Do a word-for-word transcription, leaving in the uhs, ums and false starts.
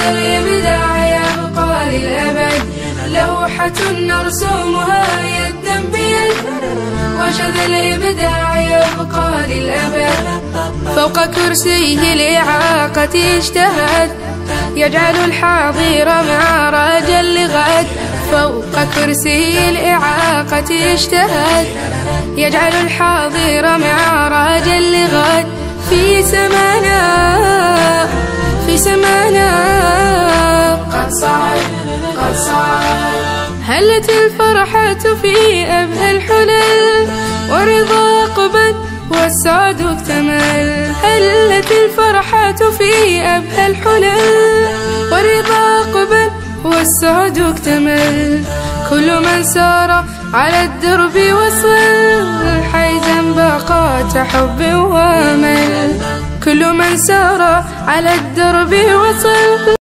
الإبداع يبقى للأبد، لوحة نرسمها يدا بيد. وشذا الإبداع يبقى للأبد، فوق كرسيه الإعاقة اجتهد، يجعل الحاضر معراجا لغد. فوق كرسيه الإعاقة اجتهد، يجعل الحاضر معراجا لغد. في سمانا في سمانا قد صعد قد صعد، هلت الفرحة في أبهى الحلل، ورضا قبل والسعد اكتمل. هلت الفرحة في أبهى الحلل، ورضا قبل والسعد اكتمل. كل من سار على الدرب وصل، حيزا باقات حب وامل. كل من سار على الدرب وصل.